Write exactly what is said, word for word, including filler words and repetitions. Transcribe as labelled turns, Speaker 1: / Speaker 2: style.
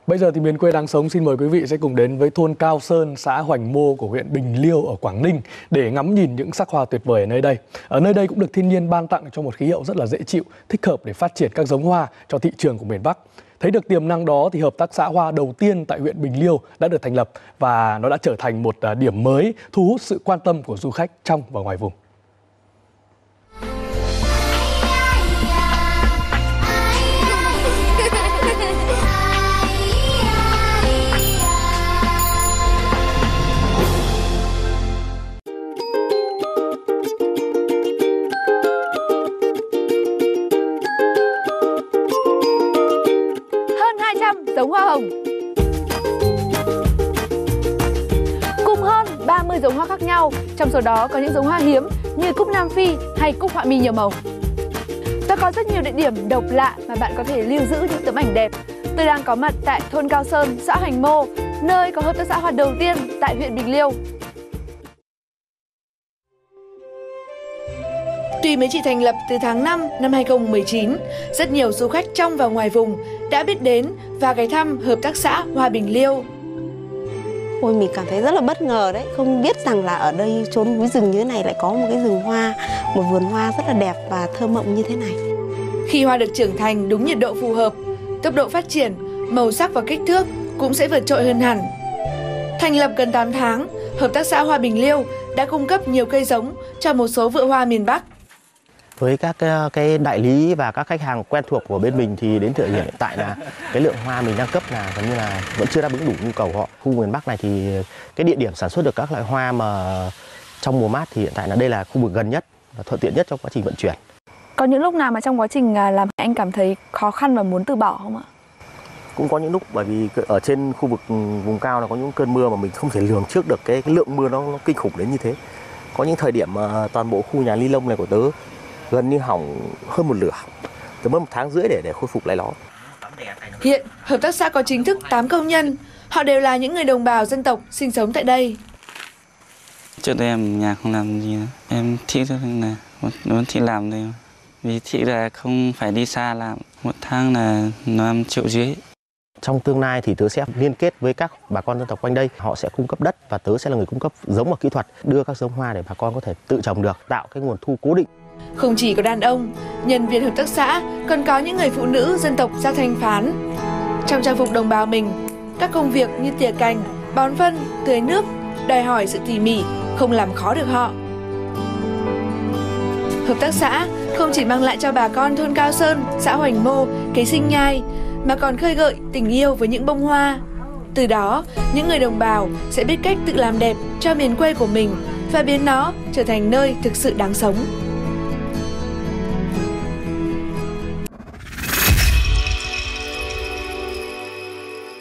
Speaker 1: Bây giờ thì miền quê đáng sống xin mời quý vị sẽ cùng đến với thôn Cao Sơn, xã Hoành Mô của huyện Bình Liêu ở Quảng Ninh để ngắm nhìn những sắc hoa tuyệt vời ở nơi đây. Ở nơi đây cũng được thiên nhiên ban tặng cho một khí hậu rất là dễ chịu, thích hợp để phát triển các giống hoa cho thị trường của miền Bắc. Thấy được tiềm năng đó thì hợp tác xã hoa đầu tiên tại huyện Bình Liêu đã được thành lập và nó đã trở thành một điểm mới thu hút sự quan tâm của du khách trong và ngoài vùng.
Speaker 2: Giống hoa hồng cùng hơn ba mươi giống hoa khác nhau, trong số đó có những giống hoa hiếm như cúc Nam Phi hay cúc họa mi nhiều màu. Và có rất nhiều địa điểm độc lạ mà bạn có thể lưu giữ những tấm ảnh đẹp. Tôi đang có mặt tại thôn Cao Sơn, xã Hoành Mô, nơi có hợp tác xã hoa đầu tiên tại huyện Bình Liêu. Tuy mới chỉ thành lập từ tháng năm năm hai nghìn không trăm mười chín, rất nhiều du khách trong và ngoài vùng đã biết đến và ghé thăm hợp tác xã Hoa Bình Liêu.
Speaker 3: Ôi, mình cảm thấy rất là bất ngờ đấy, không biết rằng là ở đây chốn núi rừng như thế này lại có một cái rừng hoa, một vườn hoa rất là đẹp và thơ mộng như thế này.
Speaker 2: Khi hoa được trưởng thành đúng nhiệt độ phù hợp, tốc độ phát triển, màu sắc và kích thước cũng sẽ vượt trội hơn hẳn. Thành lập gần tám tháng, hợp tác xã Hoa Bình Liêu đã cung cấp nhiều cây giống cho một số vựa hoa miền Bắc.
Speaker 4: Với các cái đại lý và các khách hàng quen thuộc của bên mình thì đến thời điểm hiện tại là cái lượng hoa mình đang cấp là gần như là vẫn chưa đáp ứng đủ nhu cầu của họ. Khu miền Bắc này thì cái địa điểm sản xuất được các loại hoa mà trong mùa mát thì hiện tại là đây là khu vực gần nhất và thuận tiện nhất trong quá trình vận chuyển.
Speaker 2: Có những lúc nào mà trong quá trình làm anh cảm thấy khó khăn và muốn từ bỏ không ạ?
Speaker 4: Cũng có những lúc, bởi vì ở trên khu vực vùng cao là có những cơn mưa mà mình không thể lường trước được cái, cái lượng mưa nó, nó kinh khủng đến như thế. Có những thời điểm mà toàn bộ khu nhà ly lông này của tớ gần như hỏng hơn một nửa, tớ mất một tháng rưỡi để để khôi phục lại nó.
Speaker 2: Hiện hợp tác xã có chính thức tám công nhân, họ đều là những người đồng bào dân tộc sinh sống tại đây.
Speaker 5: Trước đây em nhà không làm gì nữa. Em thích rất là muốn thích làm đây, vì thích là không phải đi xa làm, một tháng là năm triệu rưỡi.
Speaker 4: Trong tương lai thì tớ sẽ liên kết với các bà con dân tộc quanh đây, họ sẽ cung cấp đất và tớ sẽ là người cung cấp giống và kỹ thuật, đưa các giống hoa để bà con có thể tự trồng được, tạo cái nguồn thu cố định.
Speaker 2: Không chỉ có đàn ông, nhân viên hợp tác xã còn có những người phụ nữ dân tộc da Thanh Phán. Trong trang phục đồng bào mình, các công việc như tỉa cành, bón phân, tưới nước đòi hỏi sự tỉ mỉ, không làm khó được họ. Hợp tác xã không chỉ mang lại cho bà con thôn Cao Sơn, xã Hoành Mô cái sinh nhai, mà còn khơi gợi tình yêu với những bông hoa. Từ đó, những người đồng bào sẽ biết cách tự làm đẹp cho miền quê của mình và biến nó trở thành nơi thực sự đáng sống.